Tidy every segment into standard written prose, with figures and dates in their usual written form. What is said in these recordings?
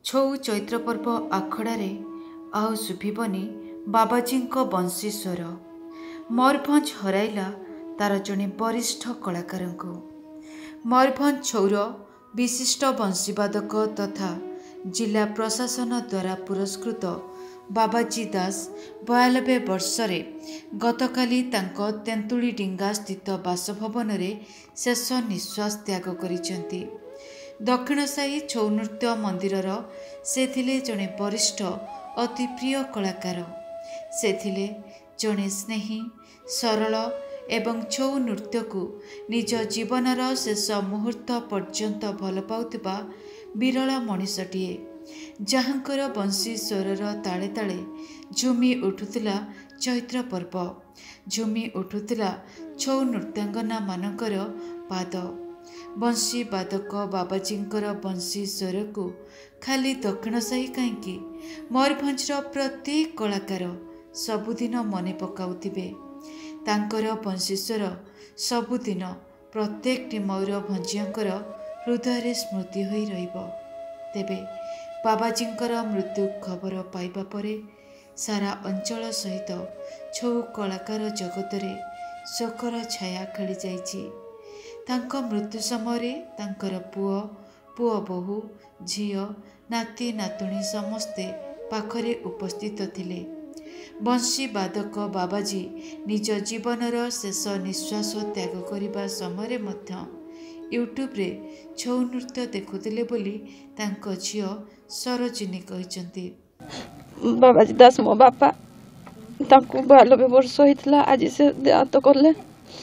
छौ चैत्र पर्व आखड़े आउ शुभिबनी बाबाजी बंशी स्वर। मयूरभंज हराइला तार जड़े वरिष्ठ कलाकार को। मयूरभंज छौर विशिष्ट बंशीवादक तथा जिला प्रशासन द्वारा पुरस्कृत बाबाजी दास 92 वर्षरे गतकाली तांको तेंतुली डिंगा स्थित बासभवन शेष निश्वास त्याग करिसेंती। दक्षिण साही छौ नृत्य मंदिरर से थिले जड़े वरिष्ठ अति प्रिय कलाकार। से थिले जड़े स्नेही सरल एवं छौ नृत्य को निज जीवनर शेष मुहूर्त पर्यंत भल पाउथिबा विरल मनीषटीए, जहाँकर बंशी स्वरर ताले ताले झुमी उठुला चैत्र पर्व, झुमी उठुला छौ नृत्यांगना मानकर पाद। बंशी वादक बाबाजींकर बंशी स्वर को खाली दक्षिण साही कहीं मयूरभंजर प्रत्येक कलाकार सबुदिन मने पकाउथिबे। तांकर बंशी स्वर सबुदिन प्रत्येकटी मयूरभंजियांकर हृदय स्मृति होई रहिबो। तेबे बाबाजींकर मृत्यु खबर पाइबा परे सारा अंचल सहित छौ कलाकार जगतरे शोकर छाया खेली जाइछि। तांको मृत्यु समय तांकर पुओ पुओ बहु झियो नाती नातुणी समस्ते पाखरे उपस्थित थिले। बंशी वादक बाबाजी निज जीवनर शेष निश्वास त्याग करिबा समय मध्य यूट्यूब रे छौ नृत्य देखुथिले बोली तांको झियो सरोजिनी कहिसंती। बाबाजी दास मो बापा तांको 92 वर्ष होइतला। आज से देहांत करले।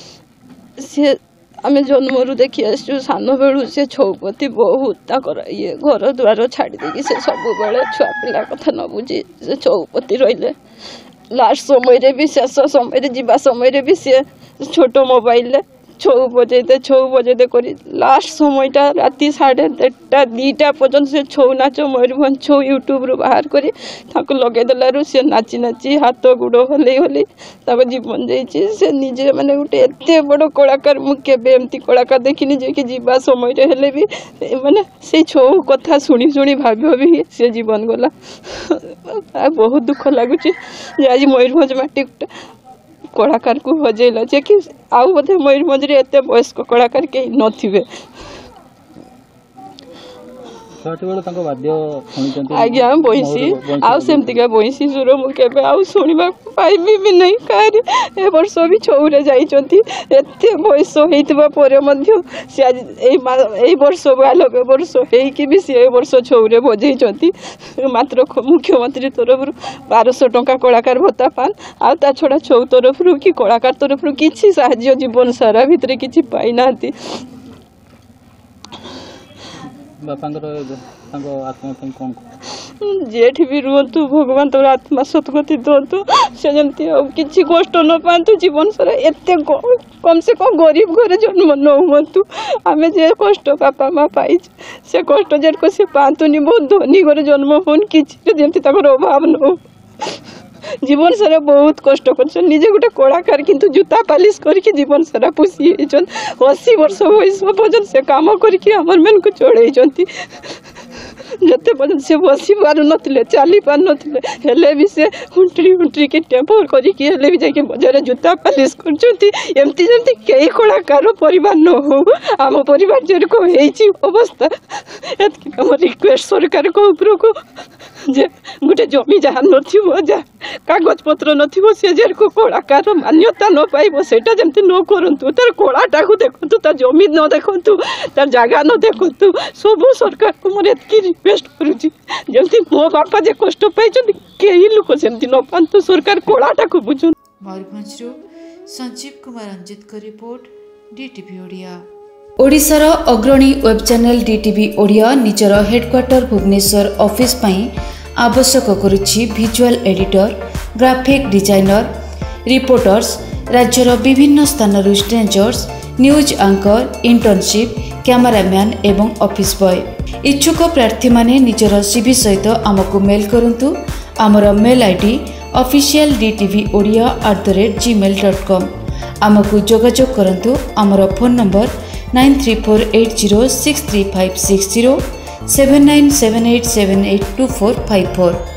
से आमे जन्मरू देखी आसु सान बेलू से छौ प्रति बहुत ये घर द्वार छाड़ी देकी से सब बेले छुआ पिला कथा न बुझी से छौ प्रति रहिले। लास्ट समय रे भी शेष समय रे जीवा समय रे भी से छोट मोबाइल छौ बजेते करी लास्ट समयटा राति 2:30 पर्यंत से छौ नाच मयूरभंज छौ यूट्यूब रू बाहर करी ताको लगे देलारू से नाची नाची हाथ गुड़ हलई जीवन जाइए। से निजे माने गोटे एते बड़ कलाकार मु केबे एमती कलाकार देखिनी जे कि जीवा समय रे हेले भी माने से छौ कथा शुणी शुणी भाभी से जीवन गला। बहुत दुख लगुच आज मयूरभंज माटी कलाकार को हजेला जे कि आउ बोधे मयूरभंज रे एते वयस्क कलाकार के नथिबे। आज्ञा बंशी आउ सेमतिका बंशी सुर मु केबे आउ सुनिबा पाइबी भी नहीं। कारी ए वर्ष भी छौरे जाइचंती एते बयस हेइतबा परे मध्य से आज एई वर्ष 92 वर्ष हेइ कि भी से वर्ष छौरे बजेइचंती। मात्र मुख्यमंत्री तरफ 1200 टंका कलाकार भत्ता पान आ ता छडा छौ तरफ कि कलाकार तरफ किछि साहाय्य जीवन सारा भितरे किछि पाइ नांती। आत्मा कौन जेठी भी रुहतु भगवान तोर आत्मा सतगति दिंतु से जमती किसी कष्ट न पातु जीवन सारा एते कम से कम गरीब घर जन्म न हुंतु। आमे जे कष्ट बापा माँ पाई से कष्ट जेट को से पातुनी बहुत धनी घर जन्म होन किसी जमती अभाव न हो। जीवन सारा बहुत कष्ट कर निजे गोटे कलाकार किंतु जूता पालिश करके जीवन सारा पोषी 80 वर्ष बयस पर्यंत से काम करके आमर मन को चढ़ाई जते पर्यंत से बसी पार नथिले चली पार नथिले हेले भी से हुंटरी के टेम्पर करके हेले भी जाके बजार जूता पालिश करछंती। एमती जमती कई कलाकार परिवार न हो आम परिवार जेरको हेइची अवस्था एतकी हम रिक्वेस्ट सरकार को ऊपर को जे गोटे जमी जहाँ नथिबो जा कागज पत्र नथिबो से जेरको कलाकार मान्यता न पाइबो सेटा जमती न करंतु। तार कलाटा को देखंतु तार जमी न देखंतु तार जगह न देखंतु सब सरकार को मोर एतकी रिक्वेस्ट करूची जमती मो बापा जे कष्ट पाइछन केही लोक सेमती न पांतु सरकार कलाटा को बुझन। मयूरभंजरू संजीव कुमार रंजित को रिपोर्ट डीटीवी ओडिया। ओडिशार अग्रणी वेब चैनल डीटीवी ओडिया निजर हेडक्वार्टर भुवनेश्वर ऑफिस पई आवश्यक करुछि visual editor, graphic designer, reporters, राज्यर विभिन्न स्थानरू stringers, news anchor, internship, cameraman एवं ऑफिस बॉय। इच्छुक प्रार्थी माने निजर सीवी सहित आमको मेल करंतु। आमर मेल आईडी officialdtvodia@gmail.com। आमको जोगाजोग करंतु। आमर फोन नंबर 9348063560 7978782454।